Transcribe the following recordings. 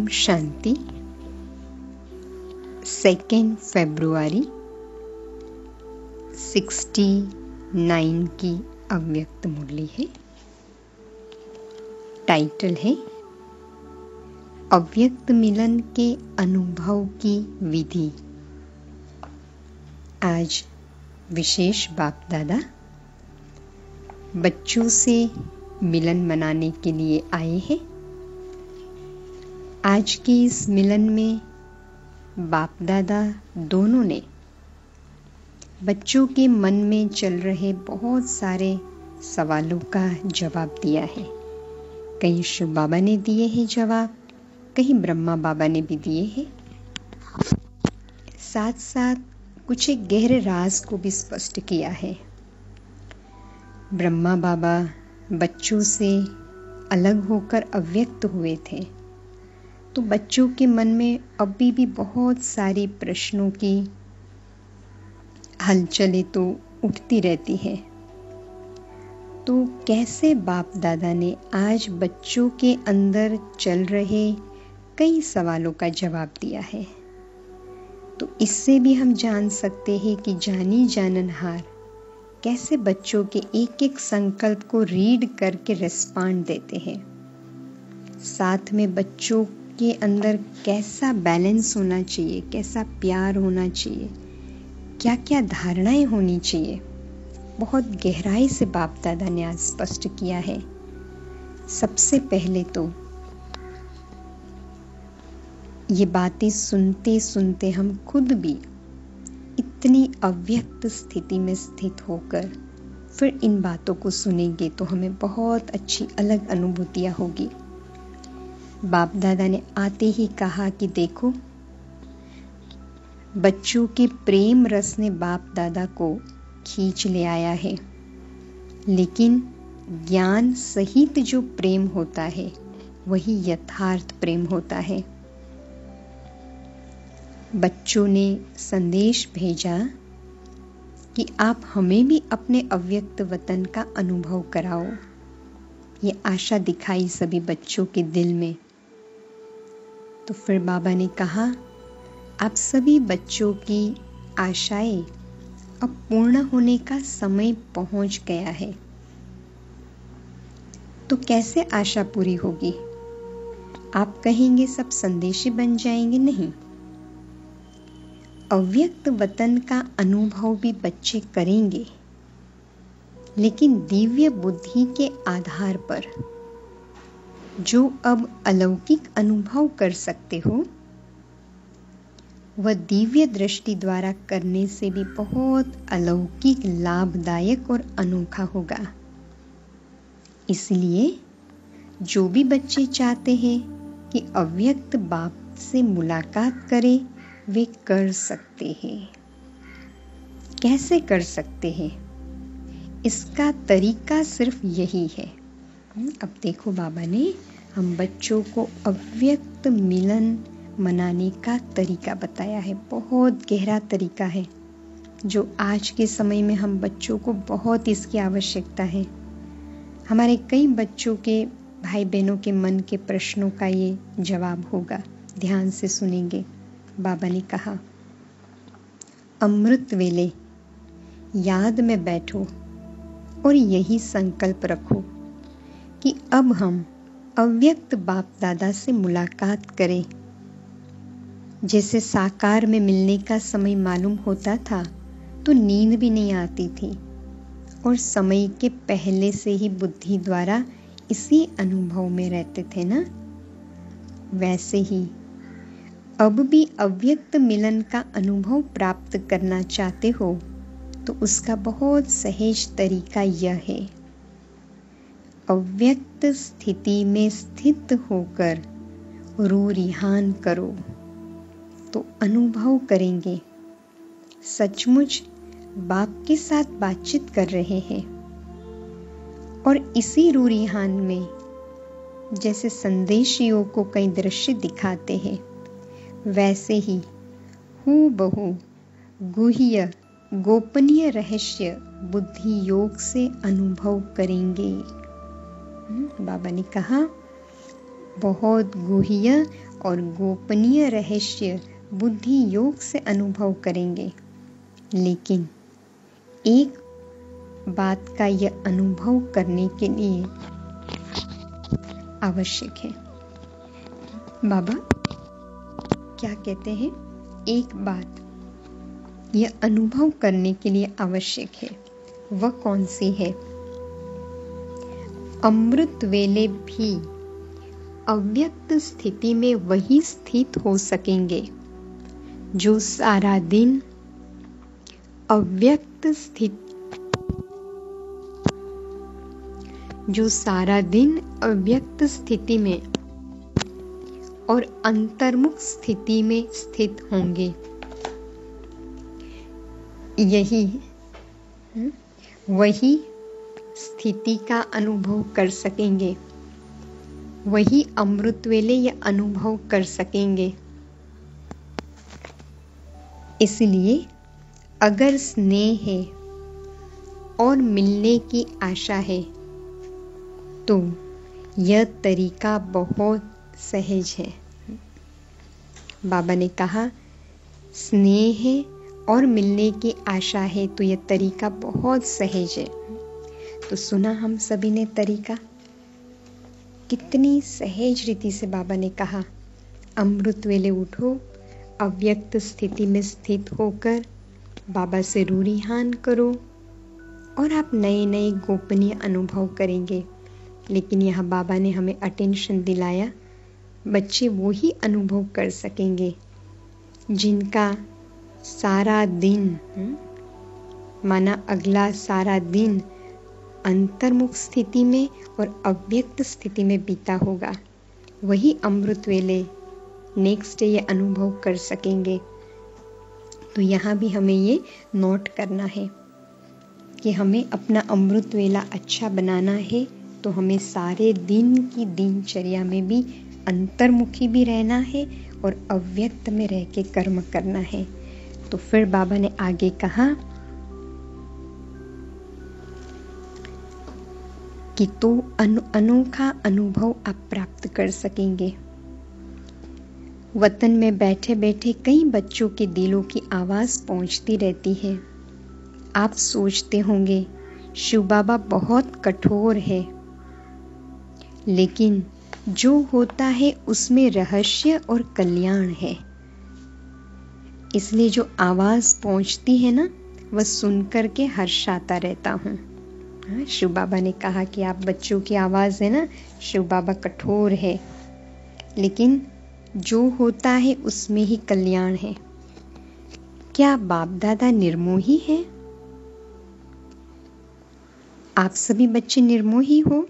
ओम शांति। 2 फरवरी 69 की अव्यक्त मुरली है। टाइटल है अव्यक्त मिलन के अनुभव की विधि। आज विशेष बाप दादा बच्चों से मिलन मनाने के लिए आए हैं। आज के इस मिलन में बाप दादा दोनों ने बच्चों के मन में चल रहे बहुत सारे सवालों का जवाब दिया है। कहीं शिव बाबा ने दिए हैं जवाब, कहीं ब्रह्मा बाबा ने भी दिए हैं। साथ साथ कुछ एक गहरे राज को भी स्पष्ट किया है। ब्रह्मा बाबा बच्चों से अलग होकर अव्यक्त हुए थे, तो बच्चों के मन में अभी भी बहुत सारी प्रश्नों की हलचलें तो उठती रहती है। तो कैसे बाप दादा ने आज बच्चों के अंदर चल रहे कई सवालों का जवाब दिया है, तो इससे भी हम जान सकते हैं कि जानी जाननहार कैसे बच्चों के एक एक संकल्प को रीड करके रिस्पॉन्ड देते हैं। साथ में बच्चों के अंदर कैसा बैलेंस होना चाहिए, कैसा प्यार होना चाहिए, क्या क्या धारणाएं होनी चाहिए, बहुत गहराई से बाप दादा ने आज स्पष्ट किया है। सबसे पहले तो ये बातें सुनते सुनते हम खुद भी इतनी अव्यक्त स्थिति में स्थित होकर फिर इन बातों को सुनेंगे तो हमें बहुत अच्छी अलग अनुभूतियां होगी। बाप दादा ने आते ही कहा कि देखो, बच्चों के प्रेम रस ने बाप दादा को खींच ले आया है, लेकिन ज्ञान सहित जो प्रेम होता है वही यथार्थ प्रेम होता है। बच्चों ने संदेश भेजा कि आप हमें भी अपने अव्यक्त वतन का अनुभव कराओ। ये आशा दिखाई सभी बच्चों के दिल में। तो फिर बाबा ने कहा, आप सभी बच्चों की आशाएं अब पूर्ण होने का समय पहुंच गया है। तो कैसे आशा पूरी होगी? आप कहेंगे सब संदेशी बन जाएंगे? नहीं, अव्यक्त वतन का अनुभव भी बच्चे करेंगे, लेकिन दिव्य बुद्धि के आधार पर। जो अब अलौकिक अनुभव कर सकते हो, वह दिव्य दृष्टि द्वारा करने से भी बहुत अलौकिक, लाभदायक और अनोखा होगा। इसलिए जो भी बच्चे चाहते हैं कि अव्यक्त बाप से मुलाकात करें, वे कर सकते हैं। कैसे कर सकते हैं? इसका तरीका सिर्फ यही है। अब देखो, बाबा ने हम बच्चों को अव्यक्त मिलन मनाने का तरीका बताया है। बहुत गहरा तरीका है, जो आज के समय में हम बच्चों को बहुत इसकी आवश्यकता है। हमारे कई बच्चों के, भाई बहनों के मन के प्रश्नों का ये जवाब होगा। ध्यान से सुनेंगे। बाबा ने कहा, अमृत वेले याद में बैठो और यही संकल्प रखो कि अब हम अव्यक्त बाप दादा से मुलाकात करें। जैसे साकार में मिलने का समय मालूम होता था तो नींद भी नहीं आती थी, और समय के पहले से ही बुद्धि द्वारा इसी अनुभव में रहते थे ना। वैसे ही अब भी अव्यक्त मिलन का अनुभव प्राप्त करना चाहते हो तो उसका बहुत सहज तरीका यह है, अव्यक्त स्थिति में स्थित होकर रू रिहान करो तो अनुभव करेंगे सचमुच बाप के साथ बातचीत कर रहे हैं। और इसी रू रिहान में जैसे संदेशियों को कई दृश्य दिखाते हैं, वैसे ही हूबहू गुह्य गोपनीय रहस्य बुद्धि योग से अनुभव करेंगे। बाबा ने कहा, बहुत गुह्य और गोपनीय रहस्य बुद्धि योग से अनुभव करेंगे। लेकिन एक बात का यह अनुभव करने के लिए आवश्यक है। बाबा क्या कहते हैं? एक बात यह अनुभव करने के लिए आवश्यक है। वह कौन सी है? अमृत वेले भी अव्यक्त स्थिति में वही स्थित हो सकेंगे जो सारा दिन अव्यक्त स्थिति में और अंतर्मुख स्थिति में स्थित होंगे। वही स्थिति का अनुभव कर सकेंगे, वही अमृत वेले यह अनुभव कर सकेंगे। इसलिए अगर स्नेह है और मिलने की आशा है तो यह तरीका बहुत सहज है। बाबा ने कहा स्नेह है और मिलने की आशा है तो यह तरीका बहुत सहज है। तो सुना हम सभी ने तरीका, कितनी सहज रीति से बाबा ने कहा अमृत वेले उठो, अव्यक्त स्थिति में स्थित होकर बाबा से रूढ़िहान करो और आप नए नए गोपनीय अनुभव करेंगे। लेकिन यह बाबा ने हमें अटेंशन दिलाया, बच्चे वो ही अनुभव कर सकेंगे जिनका सारा दिन माना अगला सारा दिन अंतर्मुख स्थिति में और अव्यक्त स्थिति में बीता होगा। वही अमृत वेले नेक्स्ट डे ये अनुभव कर सकेंगे। तो यहाँ भी हमें ये नोट करना है कि हमें अपना अमृत वेला अच्छा बनाना है तो हमें सारे दिन की दिनचर्या में भी अंतर्मुखी भी रहना है और अव्यक्त में रह के कर्म करना है। तो फिर बाबा ने आगे कहा कि तो अनोखा अनुभव आप प्राप्त कर सकेंगे। वतन में बैठे बैठे कई बच्चों के दिलों की आवाज पहुंचती रहती है। आप सोचते होंगे शिव बाबा बहुत कठोर है, लेकिन जो होता है उसमें रहस्य और कल्याण है। इसलिए जो आवाज पहुंचती है ना, वह सुनकर के हर्षाता रहता हूँ। शिव बाबा ने कहा कि आप बच्चों की आवाज है ना, शिव बाबा कठोर है, लेकिन जो होता है उसमें ही कल्याण है। क्या बाप दादा निर्मोही है? आप सभी बच्चे निर्मोही हो?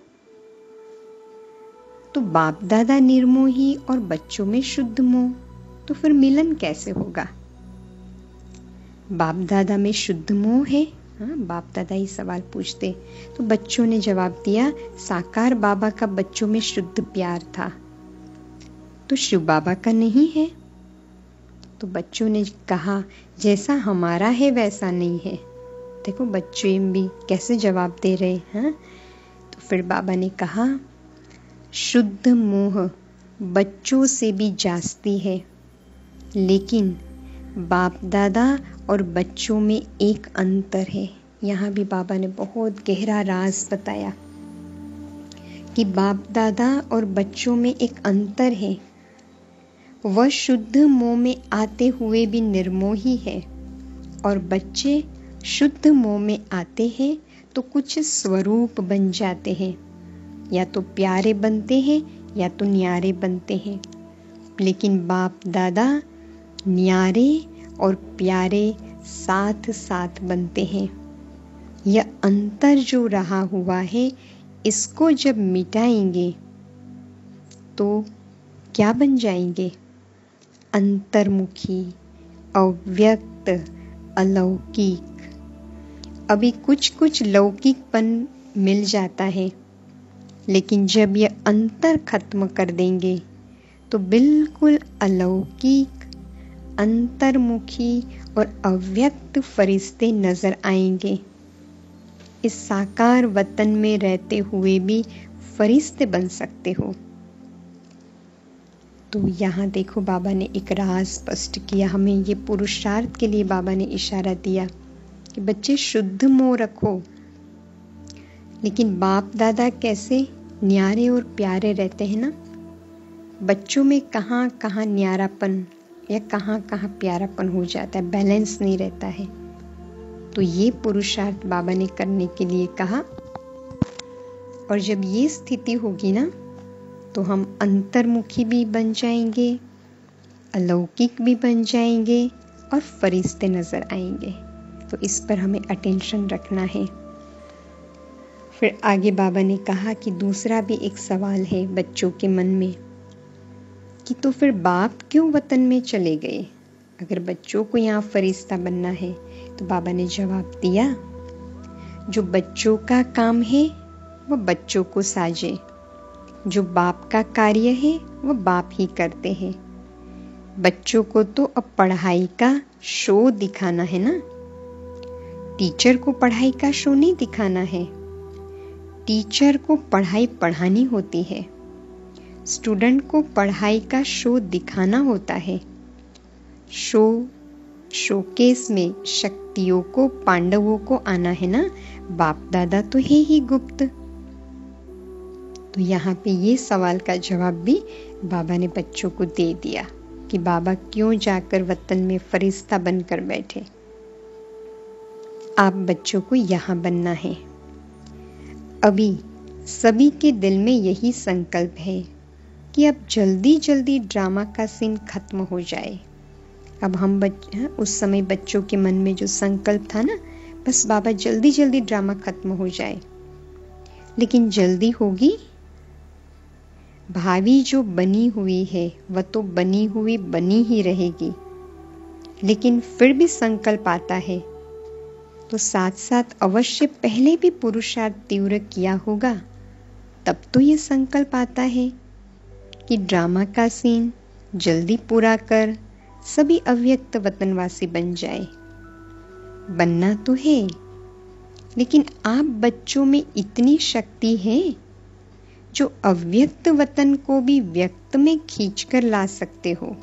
तो बाप दादा निर्मोही और बच्चों में शुद्ध मोह, तो फिर मिलन कैसे होगा? बाप दादा में शुद्ध मोह है। हाँ, बाप दादा ही सवाल पूछते तो बच्चों ने जवाब दिया साकार बाबा का बच्चों में शुद्ध प्यार था, तो शिव बाबा का नहीं है। तो बच्चों ने कहा जैसा हमारा है वैसा नहीं है। देखो बच्चे भी कैसे जवाब दे रहे हैं। तो फिर बाबा ने कहा शुद्ध मोह बच्चों से भी जास्ती है, लेकिन बाप दादा और बच्चों में एक अंतर है। यहाँ भी बाबा ने बहुत गहरा राज बताया कि बाप दादा और बच्चों में एक अंतर है। वह शुद्ध मोह में आते हुए भी निर्मोही है और बच्चे शुद्ध मोह में आते हैं तो कुछ स्वरूप बन जाते हैं, या तो प्यारे बनते हैं या तो न्यारे बनते हैं। लेकिन बाप दादा न्यारे और प्यारे साथ साथ बनते हैं। यह अंतर जो रहा हुआ है, इसको जब मिटाएंगे तो क्या बन जाएंगे? अंतर्मुखी, अव्यक्त, अलौकिक। अभी कुछ कुछ लौकिकपन मिल जाता है, लेकिन जब यह अंतर खत्म कर देंगे तो बिल्कुल अलौकिक, अंतर्मुखी और अव्यक्त फरिश्ते नजर आएंगे। इस साकार वतन में रहते हुए भी फरिश्ते बन सकते हो। तो यहाँ देखो बाबा ने एक राज स्पष्ट किया, हमें ये पुरुषार्थ के लिए बाबा ने इशारा दिया कि बच्चे शुद्ध मोह रखो। लेकिन बाप दादा कैसे न्यारे और प्यारे रहते हैं ना, बच्चों में कहाँ कहाँ न्यारापन या कहाँ कहाँ प्यारापन हो जाता है, बैलेंस नहीं रहता है। तो ये पुरुषार्थ बाबा ने करने के लिए कहा। और जब ये स्थिति होगी ना, तो हम अंतर्मुखी भी बन जाएंगे, अलौकिक भी बन जाएंगे और फरिश्ते नजर आएंगे। तो इस पर हमें अटेंशन रखना है। फिर आगे बाबा ने कहा कि दूसरा भी एक सवाल है बच्चों के मन में कि तो फिर बाप क्यों वतन में चले गए, अगर बच्चों को यहाँ फरिश्ता बनना है। तो बाबा ने जवाब दिया, जो बच्चों का काम है वह बच्चों को साजे, जो बाप का कार्य है वह बाप ही करते हैं। बच्चों को तो अब पढ़ाई का शो दिखाना है ना, टीचर को पढ़ाई का शो नहीं दिखाना है। टीचर को पढ़ाई पढ़ानी होती है, स्टूडेंट को पढ़ाई का शो दिखाना होता है। शोकेस में शक्तियों को, पांडवों को आना है ना, बाप दादा तो है ही गुप्त। तो यहाँ पे ये सवाल का जवाब भी बाबा ने बच्चों को दे दिया कि बाबा क्यों जाकर वतन में फरिश्ता बनकर बैठे। आप बच्चों को यहाँ बनना है। अभी सभी के दिल में यही संकल्प है कि अब जल्दी जल्दी ड्रामा का सीन खत्म हो जाए। अब हम उस समय बच्चों के मन में जो संकल्प था ना, बस बाबा जल्दी जल्दी ड्रामा खत्म हो जाए। लेकिन जल्दी होगी? भावी जो बनी हुई है वह तो बनी हुई बनी ही रहेगी। लेकिन फिर भी संकल्प आता है तो साथ साथ अवश्य पहले भी पुरुषार्थ तीव्र किया होगा, तब तो ये संकल्प आता है कि ड्रामा का सीन जल्दी पूरा कर सभी अव्यक्त वतनवासी बन जाए। बनना तो है, लेकिन आप बच्चों में इतनी शक्ति है जो अव्यक्त वतन को भी व्यक्त में खींचकर ला सकते हो।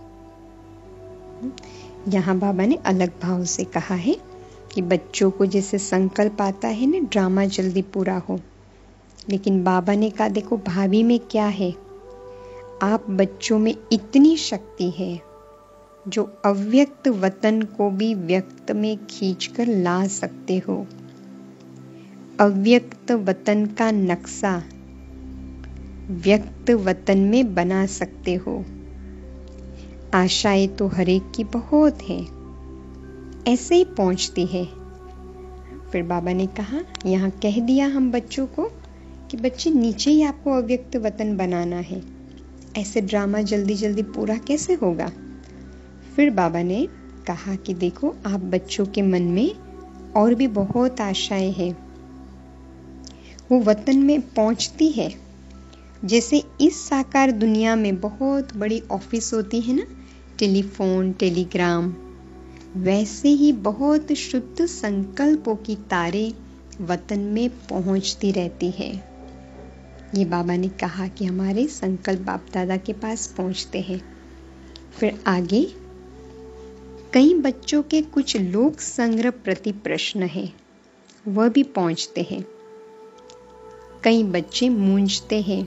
यहाँ बाबा ने अलग भाव से कहा है कि बच्चों को जैसे संकल्प आता है ना ड्रामा जल्दी पूरा हो, लेकिन बाबा ने कहा देखो भाभी में क्या है, आप बच्चों में इतनी शक्ति है जो अव्यक्त वतन को भी व्यक्त में खींचकर ला सकते हो। अव्यक्त वतन का नक्शा व्यक्त वतन में बना सकते हो। आशाएं तो हर एक की बहुत है, ऐसे ही पहुंचती है। फिर बाबा ने कहा, यहाँ कह दिया हम बच्चों को कि बच्चे नीचे ही आपको अव्यक्त वतन बनाना है, ऐसे ड्रामा जल्दी जल्दी पूरा कैसे होगा। फिर बाबा ने कहा कि देखो आप बच्चों के मन में और भी बहुत आशाएं हैं, वो वतन में पहुंचती है। जैसे इस साकार दुनिया में बहुत बड़ी ऑफिस होती है ना, टेलीफोन, टेलीग्राम, वैसे ही बहुत शुद्ध संकल्पों की तारे वतन में पहुंचती रहती है। ये बाबा ने कहा कि हमारे संकल्प बाप दादा के पास पहुंचते हैं। फिर आगे कई बच्चों के कुछ लोक संग्रह प्रति प्रश्न है, वह भी पहुंचते हैं। कई बच्चे मूंझते हैं,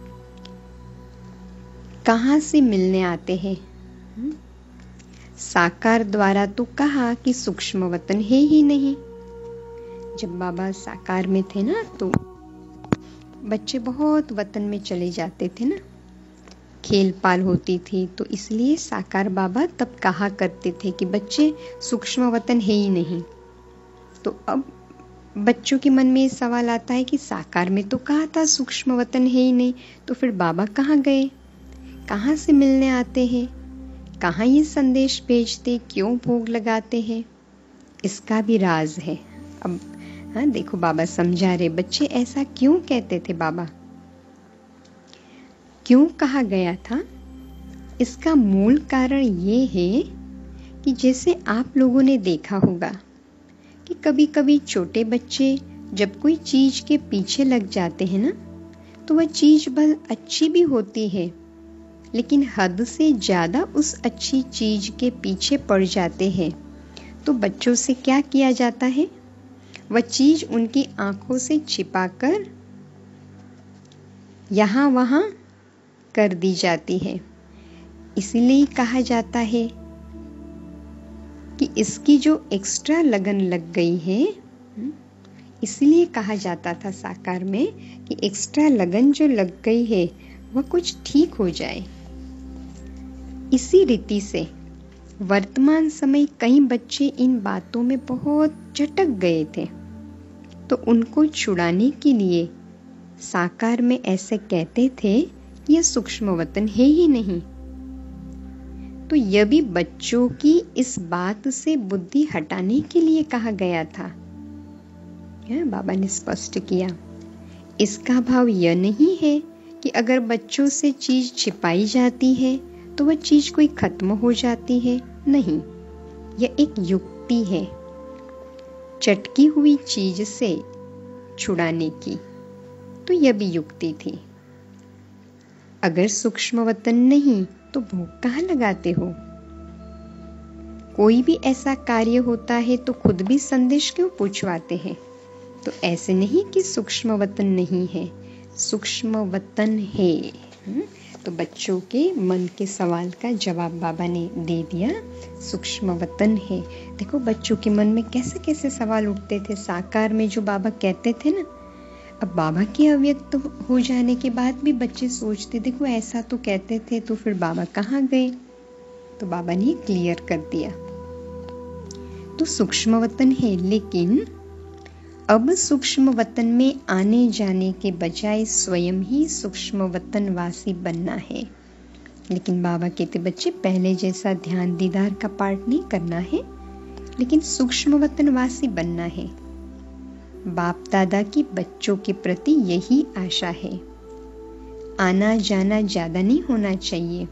कहाँ से मिलने आते हैं। साकार द्वारा तो कहा कि सूक्ष्म वतन है ही नहीं। जब बाबा साकार में थे ना, तो बच्चे बहुत वतन में चले जाते थे ना, खेल पाल होती थी, तो इसलिए साकार बाबा तब कहा करते थे कि बच्चे सूक्ष्म वतन है ही नहीं। तो अब बच्चों के मन में ये सवाल आता है कि साकार में तो कहा था सूक्ष्म वतन है ही नहीं, तो फिर बाबा कहाँ गए, कहाँ से मिलने आते हैं, कहाँ ये संदेश भेजते, क्यों भोग लगाते हैं, इसका भी राज है। अब हाँ देखो बाबा समझा रहे, बच्चे ऐसा क्यों कहते थे, बाबा क्यों कहा गया था। इसका मूल कारण ये है कि जैसे आप लोगों ने देखा होगा कि कभी कभी छोटे बच्चे जब कोई चीज के पीछे लग जाते हैं ना, तो वह चीज भले अच्छी भी होती है, लेकिन हद से ज़्यादा उस अच्छी चीज़ के पीछे पड़ जाते हैं तो बच्चों से क्या किया जाता है? वह चीज़ उनकी आंखों से छिपाकर यहाँ वहाँ कर दी जाती है। इसलिए कहा जाता है कि इसकी जो एक्स्ट्रा लगन लग गई है, इसलिए कहा जाता था साकार में कि एक्स्ट्रा लगन जो लग गई है वह कुछ ठीक हो जाए। इसी रीति से वर्तमान समय कई बच्चे इन बातों में बहुत चटक गए थे, तो उनको छुड़ाने के लिए साकार में ऐसे कहते थे यह सूक्ष्म वतन है ही नहीं। तो यह भी बच्चों की इस बात से बुद्धि हटाने के लिए कहा गया था। बाबा ने स्पष्ट किया, इसका भाव यह नहीं है कि अगर बच्चों से चीज छिपाई जाती है तो वह चीज कोई खत्म हो जाती है। नहीं, यह एक युक्ति है चटकी हुई चीज से छुड़ाने की। तो यह भी युक्ति थी। अगर सूक्ष्म वतन नहीं तो भूख कहाँ लगाते हो? कोई भी ऐसा कार्य होता है तो खुद भी संदेश क्यों पूछवाते हैं? तो ऐसे नहीं कि सूक्ष्म वतन नहीं है, सूक्ष्म वतन है। तो बच्चों के मन के सवाल का जवाब बाबा ने दे दिया, सूक्ष्म वतन है। देखो बच्चों के मन में कैसे कैसे सवाल उठते थे साकार में जो बाबा कहते थे ना। अब बाबा के अव्यक्त हो जाने के बाद भी बच्चे सोचते, देखो ऐसा तो कहते थे तो फिर बाबा कहाँ गए? तो बाबा ने क्लियर कर दिया। तो सूक्ष्म वतन है, लेकिन अब सूक्ष्म वतन में आने जाने के बजाय स्वयं ही सूक्ष्म वतन वासी बनना है। लेकिन बाबा कहते बच्चे पहले जैसा ध्यान दीदार का पाठ नहीं करना है, लेकिन सूक्ष्म वतन वासी बनना है। बाप दादा की बच्चों के प्रति यही आशा है। आना जाना ज्यादा नहीं होना चाहिए।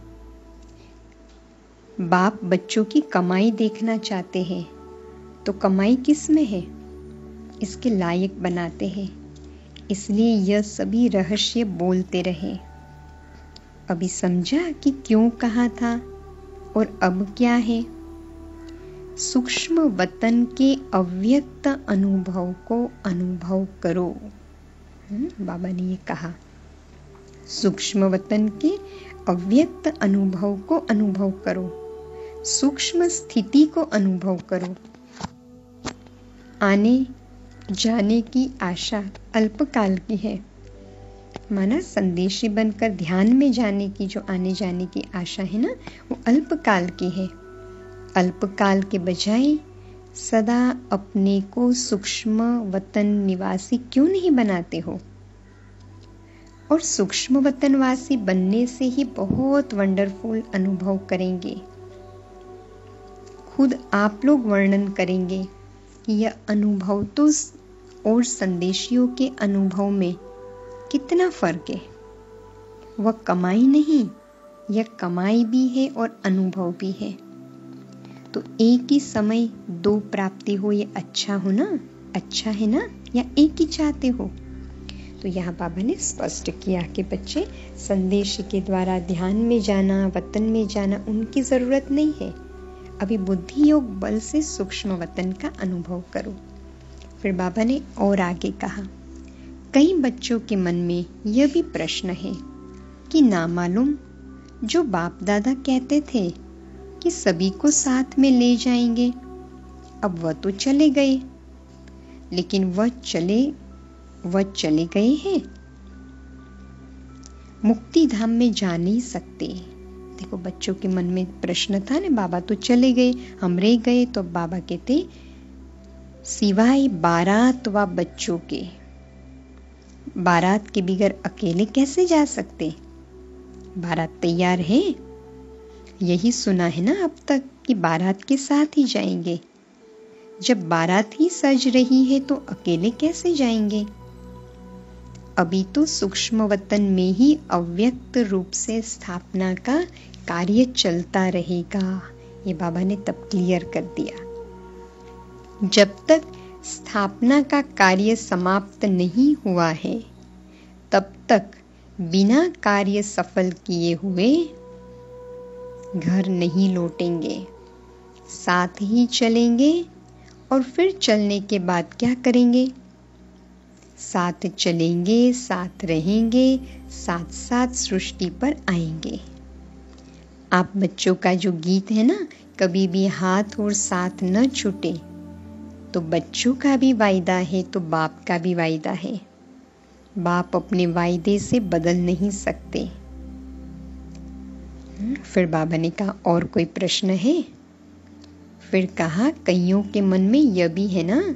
बाप बच्चों की कमाई देखना चाहते हैं, तो कमाई किस में है इसके लायक बनाते हैं। इसलिए यह सभी रहस्य बोलते रहे। अभी समझा कि क्यों कहा था और अब क्या है? सूक्ष्म वतन के अव्यक्त अनुभव को अनुभव करो। बाबा ने ये कहा, सूक्ष्म वतन के अव्यक्त अनुभव को अनुभव करो, सूक्ष्म स्थिति को अनुभव करो। आने जाने की आशा अल्पकाल की है। माना संदेशी बनकर ध्यान में जाने की जो आने जाने की आशा है ना, वो अल्पकाल की है। अल्पकाल के बजाय सदा अपने को सूक्ष्म वतन निवासी क्यों नहीं बनाते हो? और सूक्ष्म वतनवासी बनने से ही बहुत वंडरफुल अनुभव करेंगे। खुद आप लोग वर्णन करेंगे कि यह अनुभव तो और संदेशियों के अनुभव में कितना फर्क है। वह कमाई नहीं, यह कमाई भी है और अनुभव भी है। तो एक ही समय दो प्राप्ति हो, ये अच्छा हो ना, अच्छा है ना, या एक ही चाहते हो? तो यहाँ बाबा ने स्पष्ट किया कि बच्चे संदेश के द्वारा ध्यान में जाना, वतन में जाना उनकी जरूरत नहीं है। अभी बुद्धि योग बल से सूक्ष्म वतन का अनुभव करो। फिर बाबा ने और आगे कहा, कई बच्चों के मन में यह भी प्रश्न है कि ना मालूम जो बाप दादा कहते थे कि सभी को साथ में ले जाएंगे, अब वह तो चले गए, लेकिन वह चले गए हैं, मुक्ति धाम में जा नहीं सकते। देखो बच्चों के मन में प्रश्न था ना, बाबा तो चले गए, हम रह गए। तो बाबा कहते सिवाय बारात व बच्चों के, बारात के बगैर अकेले कैसे जा सकते? बारात तैयार है, यही सुना है ना अब तक कि बारात के साथ ही जाएंगे। जब बारात ही सज रही है तो अकेले कैसे जाएंगे? अभी तो सूक्ष्म वतन में ही अव्यक्त रूप से स्थापना का कार्य चलता रहेगा। ये बाबा ने तब क्लियर कर दिया। जब तक स्थापना का कार्य समाप्त नहीं हुआ है, तब तक बिना कार्य सफल किए हुए घर नहीं लौटेंगे, साथ ही चलेंगे और फिर चलने के बाद क्या करेंगे? साथ चलेंगे, साथ रहेंगे, साथ साथ सृष्टि पर आएंगे। आप बच्चों का जो गीत है ना, कभी भी हाथ और साथ न छूटे, तो बच्चों का भी वायदा है तो बाप का भी वायदा है। बाप अपने वायदे से बदल नहीं सकते। फिर बाबा ने कहा, और कोई प्रश्न है? फिर कहा, कईयों के मन में यह भी है ना,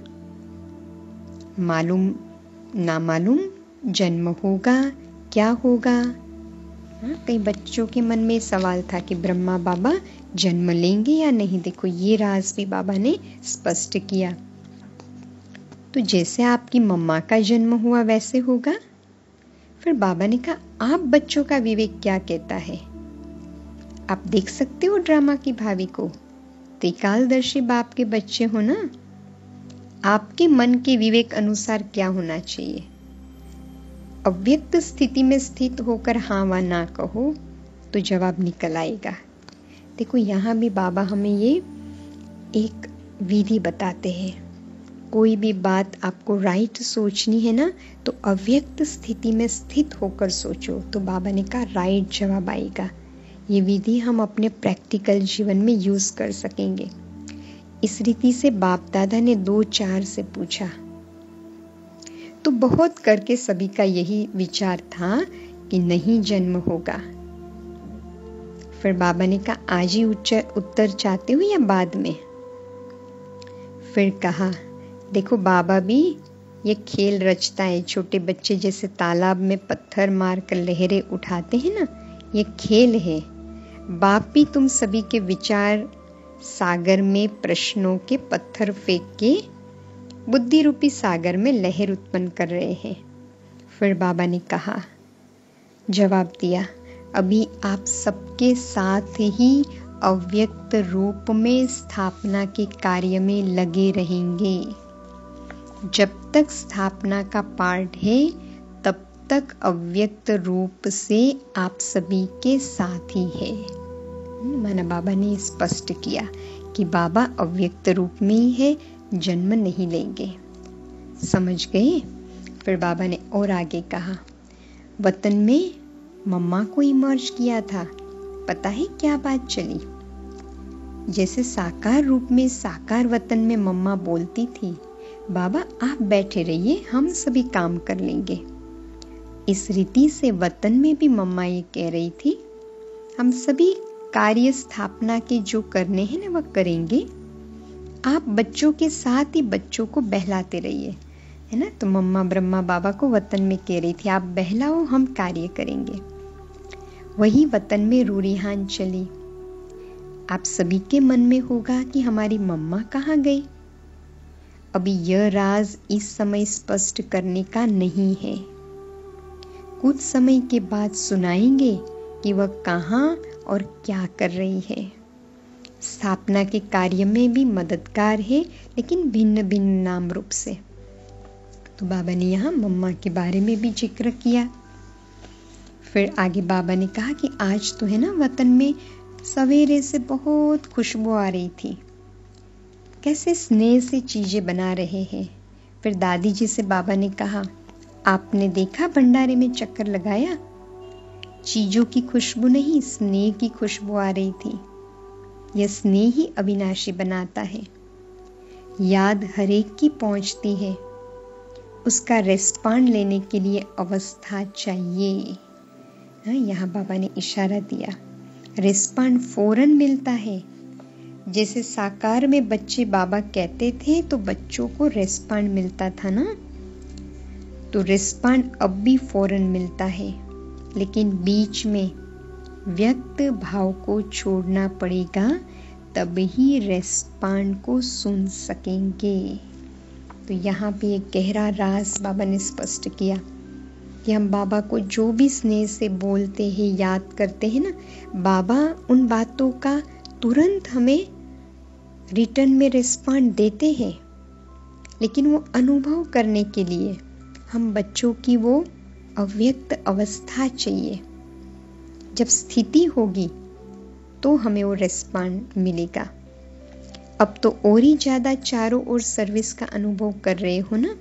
मालूम ना मालूम जन्म होगा क्या होगा। कई बच्चों के मन में सवाल था कि ब्रह्मा बाबा जन्म लेंगे या नहीं। देखो, ये राज भी बाबा ने स्पष्ट किया। तो जैसे आपकी मम्मा का जन्म हुआ वैसे होगा। फिर बाबा ने कहा, आप बच्चों का विवेक क्या कहता है? आप देख सकते हो ड्रामा की भावी को, त्रिकालदर्शी बाप के बच्चे हो ना। आपके मन के विवेक अनुसार क्या होना चाहिए? अव्यक्त स्थिति में स्थित होकर हाँ व ना कहो तो जवाब निकल आएगा। देखो, यहाँ भी बाबा हमें ये एक विधि बताते हैं। कोई भी बात आपको राइट सोचनी है ना, तो अव्यक्त स्थिति में स्थित होकर सोचो, तो बाबा ने कहा राइट जवाब आएगा। ये विधि हम अपने प्रैक्टिकल जीवन में यूज कर सकेंगे। इस रीति से बाप दादा ने 2-4 से पूछा, तो बहुत करके सभी का यही विचार था कि नहीं जन्म होगा। फिर बाबा ने कहा, आज ही उत्तर चाहते हो या बाद में? फिर कहा, देखो बाबा भी ये खेल रचता है। छोटे बच्चे जैसे तालाब में पत्थर मारकर लहरें उठाते हैं ना, ये खेल है। बाप भी तुम सभी के विचार सागर में प्रश्नों के पत्थर फेंक के बुद्धि रूपी सागर में लहर उत्पन्न कर रहे हैं। फिर बाबा ने कहा, जवाब दिया, अभी आप सबके साथ ही अव्यक्त रूप में स्थापना के कार्य में लगे रहेंगे। जब तक स्थापना का पार्ट है तब तक अव्यक्त रूप से आप सभी के साथ ही है। माना बाबा ने स्पष्ट किया कि बाबा अव्यक्त रूप में ही है, जन्म नहीं लेंगे। समझ गए? फिर बाबा ने और आगे कहा, वतन में मम्मा को इमर्ज किया था। पता है क्या बात चली? जैसे साकार रूप में साकार वतन में मम्मा बोलती थी, बाबा आप बैठे रहिए, हम सभी काम कर लेंगे। इस रीति से वतन में भी मम्मा ये कह रही थी, हम सभी कार्य स्थापना के जो करने हैं ना वह करेंगे। आप बच्चों के साथ ही बच्चों को बहलाते रहिए, है ना। तो मम्मा ब्रह्मा बाबा को वतन में कह रही थी, आप बहलाओ, हम कार्य करेंगे। वही वतन में रूरिहान चली। आप सभी के मन में होगा कि हमारी मम्मा कहाँ गई। अभी यह राज इस समय स्पष्ट करने का नहीं है। कुछ समय के बाद सुनाएंगे कि वह कहाँ और क्या कर रही है। स्थापना के कार्य में भी मददगार है, लेकिन भिन्न भिन्न नाम रूप से। तो बाबा ने यहाँ मम्मा के बारे में भी जिक्र किया। फिर आगे बाबा ने कहा कि आज तो है ना वतन में सवेरे से बहुत खुशबू आ रही थी, कैसे स्नेह से चीजें बना रहे हैं। फिर दादी जी से बाबा ने कहा, आपने देखा भंडारे में चक्कर लगाया? चीजों की खुशबू नहीं, स्नेह की खुशबू आ रही थी। यह स्नेह ही अविनाशी बनाता है। याद हरेक की पहुंचती है, उसका रेस्पॉन्ड लेने के लिए अवस्था चाहिए। यहाँ बाबा ने इशारा दिया, रेस्पॉन्ड फौरन मिलता है। जैसे साकार में बच्चे बाबा कहते थे तो बच्चों को रेस्पॉन्ड मिलता था ना, तो रेस्पॉन्ड अब भी फौरन मिलता है, लेकिन बीच में व्यक्त भाव को छोड़ना पड़ेगा, तब ही रेस्पॉन्ड को सुन सकेंगे। तो यहाँ पे एक गहरा राज बाबा ने स्पष्ट किया कि हम बाबा को जो भी स्नेह से बोलते हैं, याद करते हैं ना, बाबा उन बातों का तुरंत हमें रिटर्न में रिस्पॉन्ड देते हैं। लेकिन वो अनुभव करने के लिए हम बच्चों की वो अव्यक्त अवस्था चाहिए। जब स्थिति होगी तो हमें वो रिस्पॉन्ड मिलेगा। अब तो और ही ज़्यादा चारों ओर सर्विस का अनुभव कर रहे हो ना।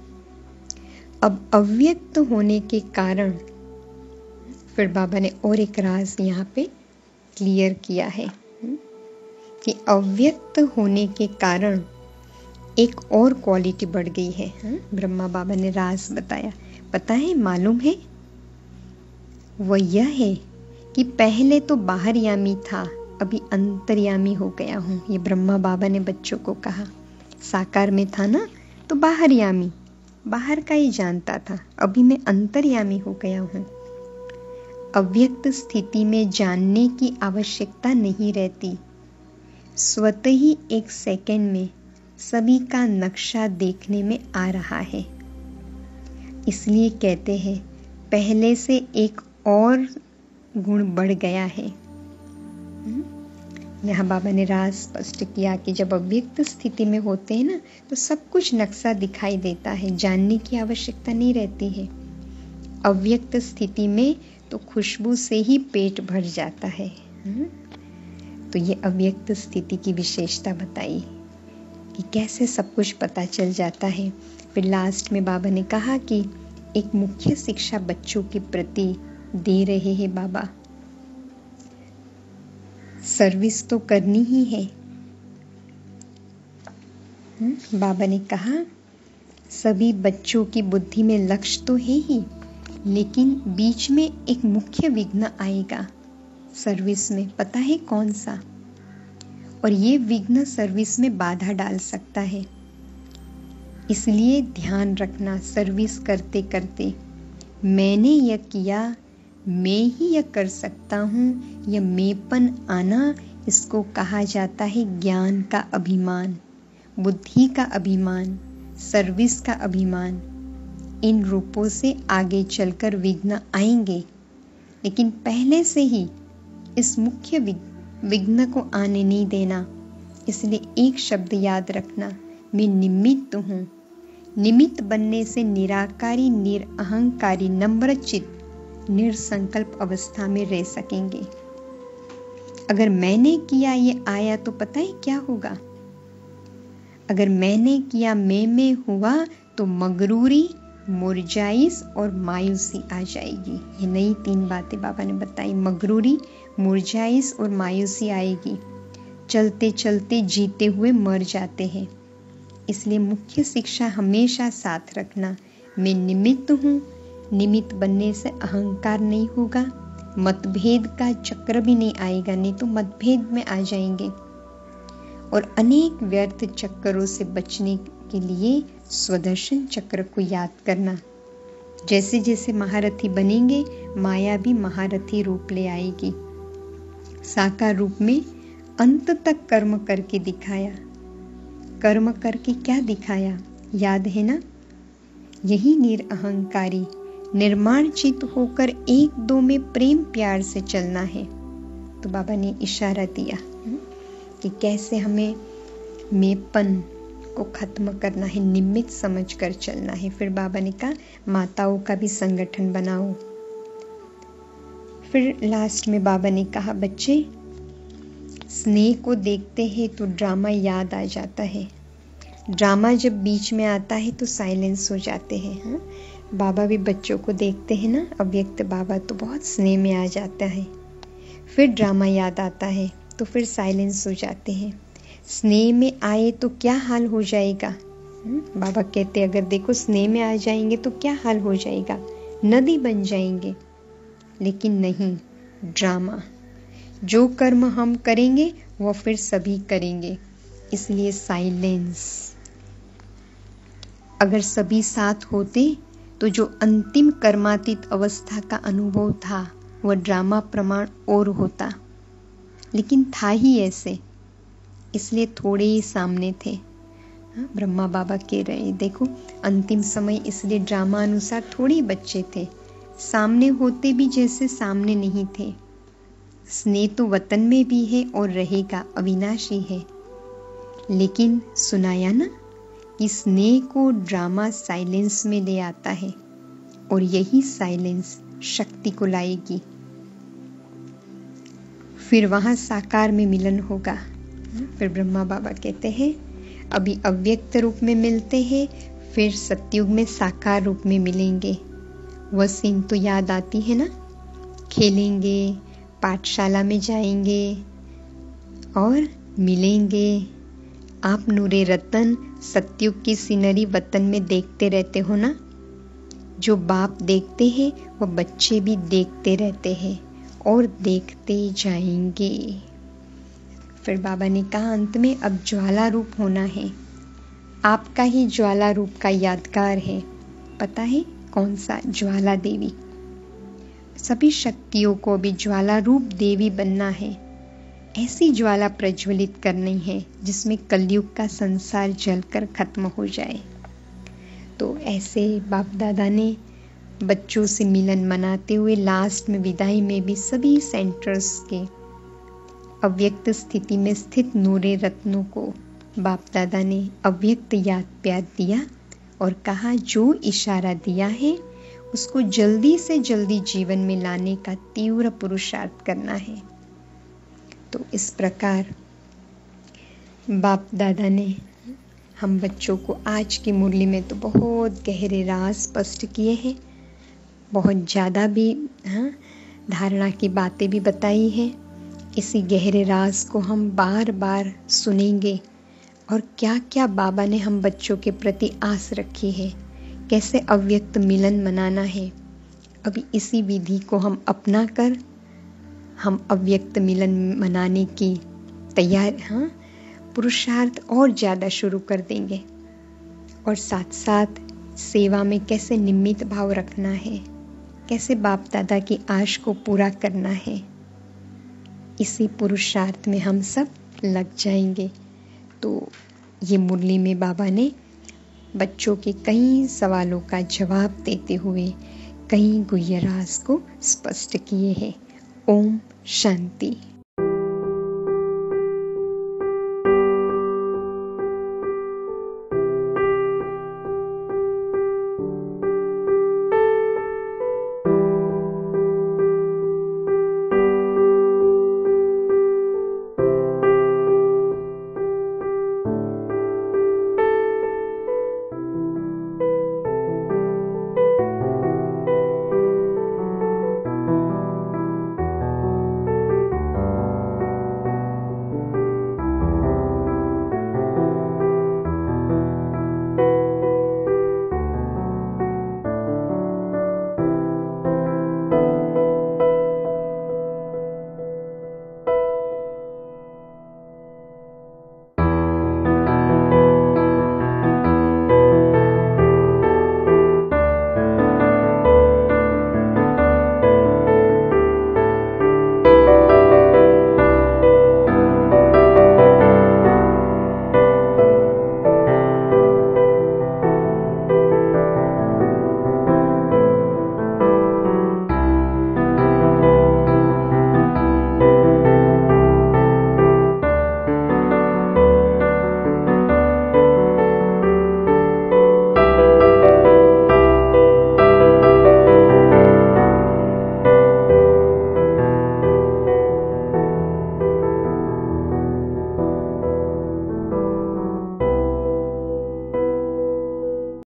अब अव्यक्त होने के कारण, फिर बाबा ने और एक राज यहाँ पे क्लियर किया है कि अव्यक्त होने के कारण एक और क्वालिटी बढ़ गई है। ब्रह्मा बाबा ने राज बताया। पता है, मालूम है? वह यह है कि पहले तो बाहरयामी था, अभी अंतर्यामी हो गया हूँ। ये ब्रह्मा बाबा ने बच्चों को कहा। साकार में था ना तो बाहरयामी, बाहर का ही जानता था, अभी मैं अंतर्यामी हो गया हूँ। अव्यक्त स्थिति में जानने की आवश्यकता नहीं रहती। स्वतः ही एक सेकंड में सभी का नक्शा देखने में आ रहा है। इसलिए कहते हैं पहले से एक और गुण बढ़ गया है। यहाँ बाबा ने राज स्पष्ट किया कि जब अव्यक्त स्थिति में होते हैं ना तो सब कुछ नक्शा दिखाई देता है, जानने की आवश्यकता नहीं रहती है। अव्यक्त स्थिति में तो खुशबू से ही पेट भर जाता है। तो ये अव्यक्त स्थिति की विशेषता बताई कि कैसे सब कुछ पता चल जाता है। फिर लास्ट में बाबा ने कहा कि एक मुख्य शिक्षा बच्चों के प्रति दे रहे हैं बाबा। सर्विस तो करनी ही है। बाबा ने कहा सभी बच्चों की बुद्धि में लक्ष्य तो है ही, लेकिन बीच में एक मुख्य विघ्न आएगा सर्विस में। पता है कौन सा? और ये विघ्न सर्विस में बाधा डाल सकता है। इसलिए ध्यान रखना, सर्विस करते करते मैंने यह किया, मैं ही यह कर सकता हूँ, यह मेंपन आना, इसको कहा जाता है ज्ञान का अभिमान, बुद्धि का अभिमान, सर्विस का अभिमान। इन रूपों से आगे चलकर विघ्न आएंगे, लेकिन पहले से ही इस मुख्य विघ्न को आने नहीं देना। इसलिए एक शब्द याद रखना, मैं निमित्त हूँ। निमित्त बनने से निराकारी, निरअहंकारी, नम्रचित्त, निरसंकल्प अवस्था में रह सकेंगे। अगर मैंने किया ये आया तो पता है क्या होगा? अगर मैंने किया मैं में हुआ तो मगरूरी, मुरझाइश और मायूसी आ जाएगी। ये नई 3 बातें बाबा ने बताई। मगरूरी, मुरझाइश और मायूसी आएगी। चलते चलते जीते हुए मर जाते हैं। इसलिए मुख्य शिक्षा हमेशा साथ रखना, मैं निमित्त हूँ। निमित्त बनने से अहंकार नहीं होगा, मतभेद का चक्र भी नहीं आएगा, नहीं तो मतभेद में आ जाएंगे। और अनेक व्यर्थ चक्करों से बचने के लिए स्वदर्शन चक्र को याद करना। जैसे जैसे महारथी बनेंगे, माया भी महारथी रूप ले आएगी। साकार रूप में अंत तक कर्म करके दिखाया। कर्म करके क्या दिखाया? याद है ना? यही निरअहंकारी, निर्माण चित्त होकर एक दो में प्रेम प्यार से चलना है। तो बाबा ने इशारा दिया कि कैसे हमें मेपन को खत्म करना है, निमित्त समझकर चलना है। फिर बाबा ने कहा माताओं का भी संगठन बनाओ। फिर लास्ट में बाबा ने कहा बच्चे, स्नेह को देखते हैं तो ड्रामा याद आ जाता है। ड्रामा जब बीच में आता है तो साइलेंस हो जाते हैं। बाबा भी बच्चों को देखते हैं ना, अव्यक्त बाबा, तो बहुत स्नेह में आ जाता है। फिर ड्रामा याद आता है तो फिर साइलेंस हो जाते हैं। स्नेह में आए तो क्या हाल हो जाएगा? बाबा कहते अगर देखो स्नेह में आ जाएंगे तो क्या हाल हो जाएगा? नदी बन जाएंगे। लेकिन नहीं, ड्रामा, जो कर्म हम करेंगे वो फिर सभी करेंगे। इसलिए साइलेंस। अगर सभी साथ होते तो जो अंतिम कर्मातीत अवस्था का अनुभव था वह ड्रामा प्रमाण और होता, लेकिन था ही ऐसे, इसलिए थोड़े ही सामने थे। ब्रह्मा बाबा कह रहे देखो अंतिम समय, इसलिए ड्रामा अनुसार थोड़े ही बच्चे थे, सामने होते भी जैसे सामने नहीं थे। स्नेह तो वतन में भी है और रहेगा, अविनाशी है। लेकिन सुनाया ना कि स्नेह को ड्रामा साइलेंस में ले आता है और यही साइलेंस शक्ति को लाएगी। फिर वहाँ साकार में मिलन होगा। फिर ब्रह्मा बाबा कहते हैं अभी अव्यक्त रूप में मिलते हैं, फिर सतयुग में साकार रूप में मिलेंगे। वह सीन तो याद आती है ना, खेलेंगे, पाठशाला में जाएंगे और मिलेंगे। आप नूरे रतन सतयुग की सीनरी वतन में देखते रहते हो ना। जो बाप देखते हैं वह बच्चे भी देखते रहते हैं और देखते जाएंगे। फिर बाबा ने कहा अंत में अब ज्वाला रूप होना है। आपका ही ज्वाला रूप का यादगार है, पता है कौन सा? ज्वाला देवी। सभी शक्तियों को भी ज्वाला रूप देवी बनना है। ऐसी ज्वाला प्रज्वलित करनी है जिसमें कलयुग का संसार जलकर खत्म हो जाए। तो ऐसे बाप दादा ने बच्चों से मिलन मनाते हुए लास्ट में विदाई में भी सभी सेंटर्स के अव्यक्त स्थिति में स्थित नूरे रत्नों को बाप दादा ने अव्यक्त याद प्यार दिया और कहा जो इशारा दिया है उसको जल्दी से जल्दी जीवन में लाने का तीव्र पुरुषार्थ करना है। तो इस प्रकार बाप दादा ने हम बच्चों को आज की मुरली में तो बहुत गहरे राज स्पष्ट किए हैं, बहुत ज़्यादा भी धारणा की बातें भी बताई है। इसी गहरे राज को हम बार बार सुनेंगे और क्या क्या बाबा ने हम बच्चों के प्रति आस रखी है, कैसे अव्यक्त मिलन मनाना है। अभी इसी विधि को हम अपना कर हम अव्यक्त मिलन मनाने की तैयार पुरुषार्थ और ज़्यादा शुरू कर देंगे। और साथ साथ सेवा में कैसे निमित्त भाव रखना है, कैसे बाप दादा की आश को पूरा करना है, इसी पुरुषार्थ में हम सब लग जाएंगे। तो ये मुरली में बाबा ने बच्चों के कई सवालों का जवाब देते हुए कई गुह्य राज को स्पष्ट किए हैं। ओम शांति।